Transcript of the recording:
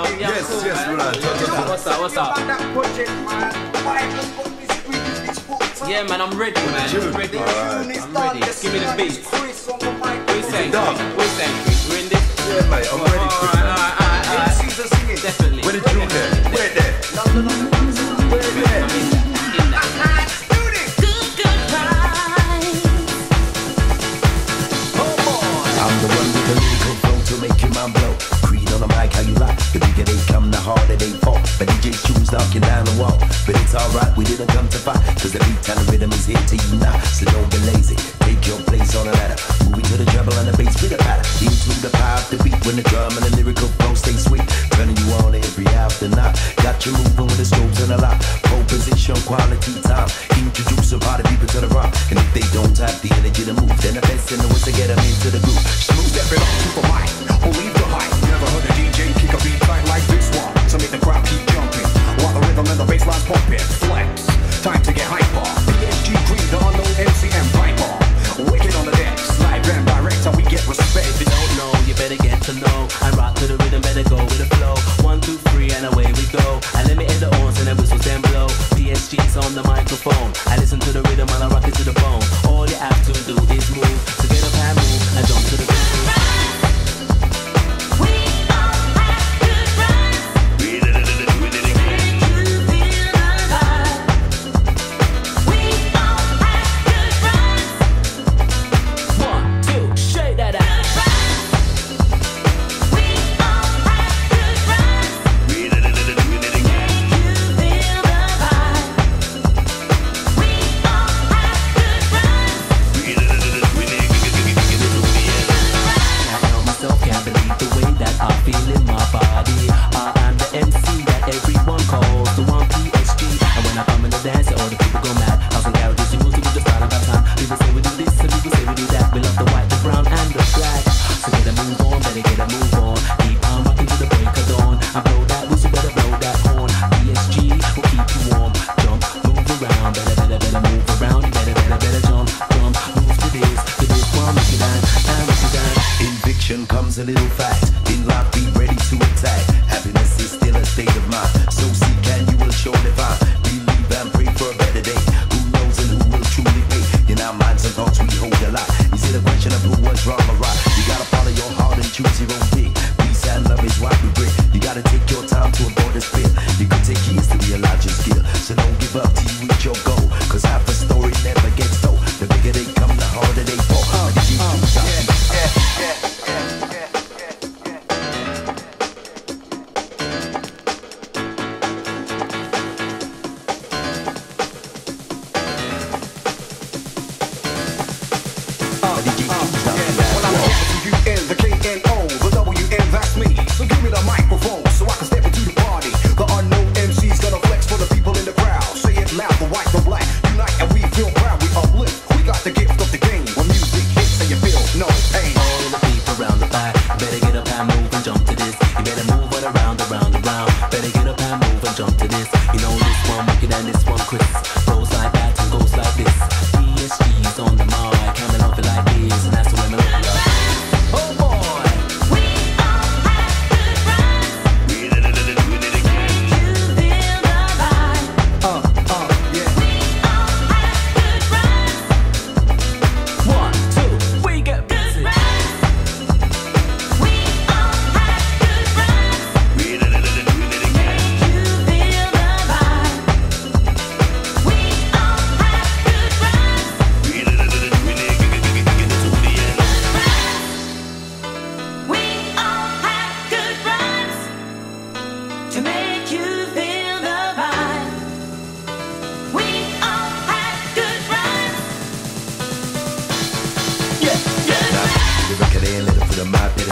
Yes, yes, brother. What's up? Yeah, man, I'm ready, man. I'm ready. I'm ready. Just give me the beat. What you saying? We're in this? Yeah, mate, I'm ready. Alright. Definitely. Where the tune there? Where there? Where there? I'm the one with the lyrical flow to make your mind blow. Creed on the mic, how you like. The bigger they come, the harder they fall. But DJ's tunes knocking down the wall. But it's alright, we didn't come to fight. Cause the beat and the rhythm is here to you now. So don't be lazy, take your place on the ladder. Moving to the treble and the bass with a patter. Into the power of the beat when the drum and the lyrical flow stay sweet. Turning you on every after night. Got you moving with the scopes and a lot. Pole position, quality time. Introduce a party people to the rock. And if they don't have the energy to move, then the best in the was to get them into the groove. Smooth stepping up to the mic, or leave the hype. Never heard a DJ kick a beat tight like this one. To make the crowd keep jumping, while the rhythm and the bass line's pumping. Flex, time to get hyper. PSG Creed, the unknown MC and Viper. Wicked on the decks, live and direct, how we get respect. If you don't know, you better get to know. I rock to the rhythm, better go with the flow. 1, 2, 3, and away we go. And let me hit the horns and the whistles then blow. PSG's on the microphone. I listen to the rhythm and I rock it to the bone. All you have to do is move. So get up and move and jump to the rhythm. Comes a little fast, in life be ready to attack. Happiness is still a state of mind, so seek and you will surely find. Believe and pray for a better day. Who knows and who will truly pay? In our minds and thoughts we hold a lot. Is it a question of who was wrong or right? You gotta follow your heart and choose your own thing. Peace and love is what we bring. You gotta take your time to avoid the spill. You could take years to realize your skill, so don't give up till you reach your goal. Cause half a story never gets told. The bigger they come, the harder they fall. My